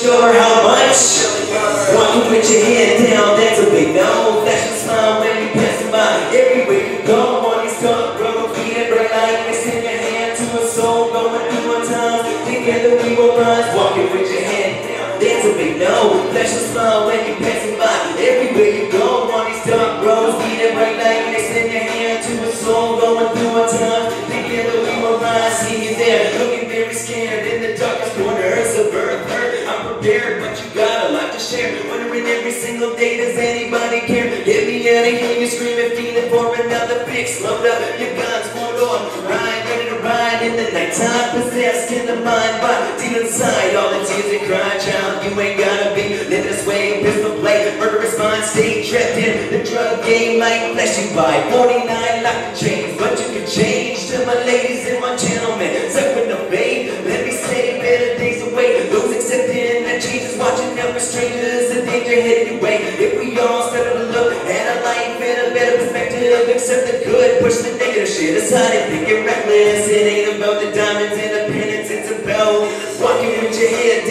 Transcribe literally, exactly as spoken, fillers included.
show her how much. Walking with your head down, that's a big no. Flash a smile when you pass by. Everywhere you go on these dark roads, feeling bright like it's in your hand to a soul going through a time. Together we will rise. Walking with your head down, that's a big no. Flash a smile when you pass by. Everywhere you go on these dark roads, feeling bright like it's in your hand to a soul going through a time. Together we will rise. See you there, looking very scared in the darkest corners of earth. I'm prepared, but you got a lot to share. Wondering every single day, does anybody care? Get me out of here, you screaming, feeling for another fix. Load up your guns, hold on, ride, ready to ride in the nighttime. Possessed in the mind, but deep inside, all the tears and cry, child, you ain't gotta be living this way. Pistol play, murderous mind, stay trapped in the drug game like flesh you buy. forty-nine lock and chains, but you can change. To my ladies and my gentlemen, suck with no babe. Let me say better days away. Those accepting that change is watching out for strangers. The danger headed your way. If we all start to look at a life in a better perspective, accept the good, push the negative shit aside and think it reckless. It ain't about the diamonds and the pennants, it's about walking with your head